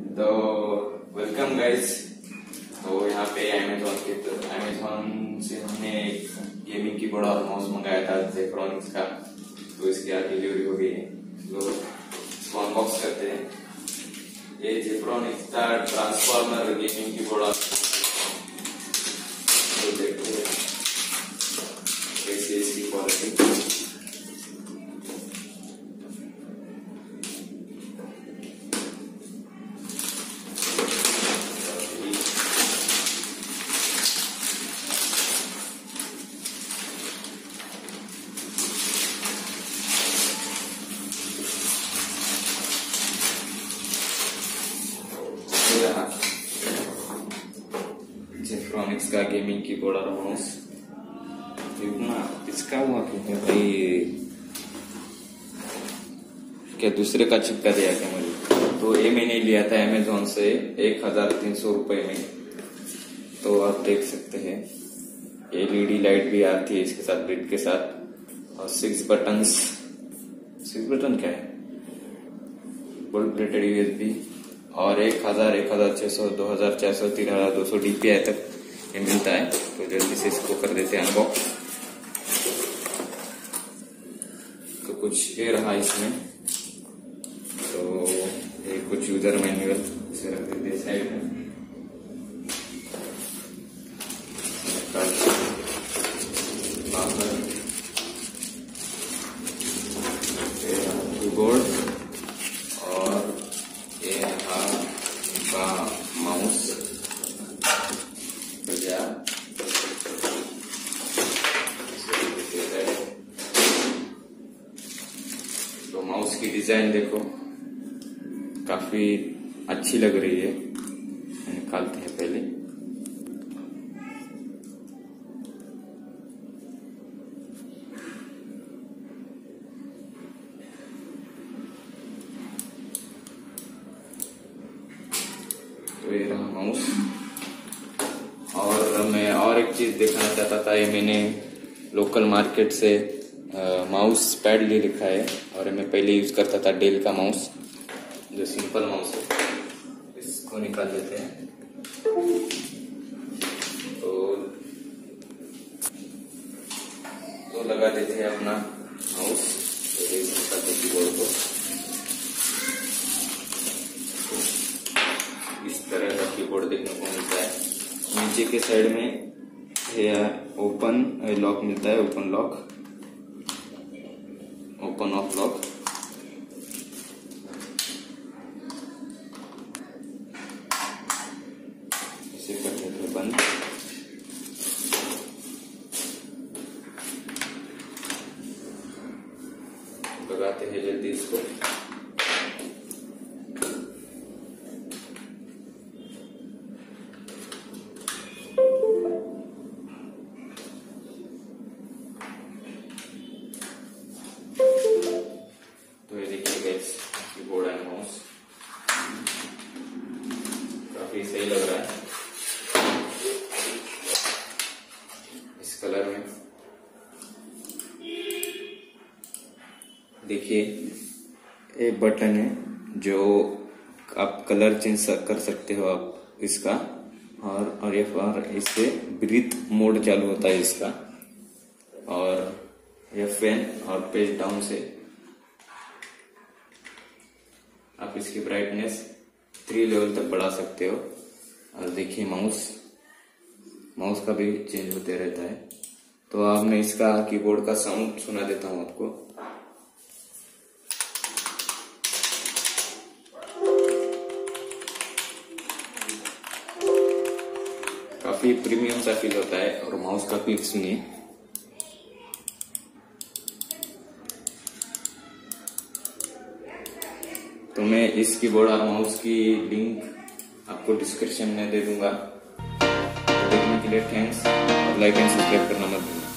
तो welcome guys. तो यहाँ पे अमेजोन से हमने एक गेमिंग कीबोर्ड और माउस मंगाया था जेब्रॉनिक्स का। तो इसकी आज डिलीवरी हो गई है, तो इसको अनबॉक्स करते हैं। ये जेब्रॉनिक्स का ट्रांसफॉर्मर गेमिंग कीबोर्ड, तो देखते हैं कैसी इसकी क्वालिटी। जेब्रॉनिक्स का गेमिंग कीबोर्ड और माउस इतना इसका हुआ कि भाई क्या दूसरे का चिपका दिया क्या मुझे। तो ये मैंने लिया था अमेजोन से 1300 रुपए में। तो आप देख सकते हैं एलईडी लाइट भी आती है इसके साथ, ब्रिक के साथ, और 6 बटन क्या है, गोल्ड प्लेटेड यूएसबी, और 1000, 1600, 2400, 3200 DPI तक ये मिलता है। तो जल्दी से इसको कर देते हैं अनबॉक्स। तो कुछ ये रहा इसमें, तो ये कुछ यूजर मैनुअल इसे रख देते हैं साइड में। कीबोर्ड और ये रहा इनका माउस। तो माउस की डिजाइन देखो, काफी अच्छी लग रही है। निकालते हैं पहले। तो ये रहा माउस। और मैं और एक चीज दिखाना चाहता था, ये मैंने लोकल मार्केट से माउस पैड ले रखा है, और मैं पहले यूज करता था डेल का माउस, जो सिंपल माउस है। इसको निकाल देते हैं। तो लगा देते हैं अपना माउस। तो देख सकते कीबोर्ड को इस तरह का कीबोर्ड देखने को मिलता है। नीचे के साइड में ओपन लॉक मिलता है, open lock, open off lock. इसे कर देते हैं बंद। लगाते हैं जल्दी इसको। तो ये देखिए गाइस, कीबोर्ड एंड माउस काफी सही लग रहा है इस कलर में। देखिए एक बटन है जो आप कलर चेंज कर सकते हो आप इसका, और ये इससे ब्रीथ मोड चालू होता है इसका, और ये फैन और पेज डाउन से आप इसकी ब्राइटनेस 3 लेवल तक बढ़ा सकते हो। और देखिए माउस का भी चेंज होते रहता है। तो अब मैं इसका कीबोर्ड का साउंड सुना देता हूं आपको। काफी प्रीमियम सा फील होता है। और माउस का क्लिक सुनिए। तो मैं इस कीबोर्ड और माउस की लिंक आपको डिस्क्रिप्शन में दे दूंगा। देखने के लिए थैंक्स, और लाइक एंड सब्सक्राइब करना मत भूलना।